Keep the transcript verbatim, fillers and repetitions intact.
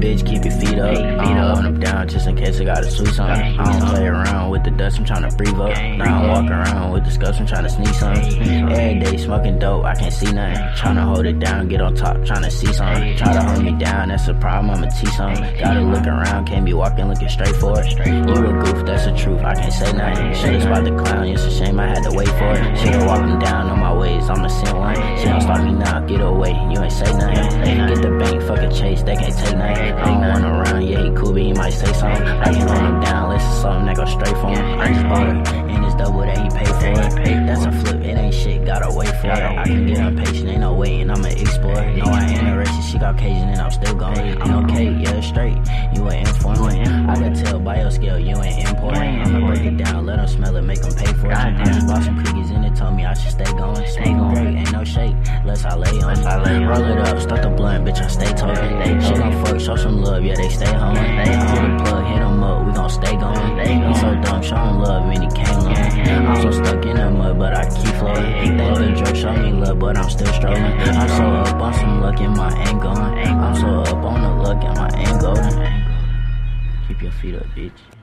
bitch, keep your feet up. I don't want them down just in case I gotta sweet something. I don't play around with the dust, I'm tryna breathe up. Now I'm walking around with the scuffs, I'm tryna sneak something. Every day smoking dope, I can't see nothing. Tryna hold it down, get on top, tryna see something. Try to hold me down, that's a problem, I'ma teach something. Gotta look around, can't be walking looking straight for it. You a goof, that's the truth, I can't say nothing. Should've spot the clown, it's a shame I had to wait for it. Should've walked him down on my ways, I'ma send one. She don't stop me now, get away, you ain't say nothing. Get the bank, fuck a chase, they can't take nothing. I don't want him around, yeah, he cool, but he might say something. I can hold him down, listen something that go straight for him. I just bought it, and it's double that he paid for it. That's a flip, it ain't shit, gotta wait for it. I can get impatient, ain't no waiting, I'ma explore. No, I ain't a racist, she Caucasian, and I'm still going. I'm okay, yeah, straight, you an informant. I can tell by your scale, you ain't important. I'ma break it down, let them smell it, make them pay for it. I just bought some cookies, and it told me I should stay going. Stay great, ain't no shake, less I lay on it. Roll it up, start the blunt, bitch, I stay talking. She gon' fuck, show some love, yeah, they stay home. Hit the plug, hit them up, we gon' stay going. He so dumb, show him love, and he can't learn. I'm so stuck in the mud, but I keep floating. They the drug, show me love, but I'm still strolling. I'm so up on some luck, and my ain't going. I'm so up on the luck, and my ain't golden. Keep your feet up, bitch.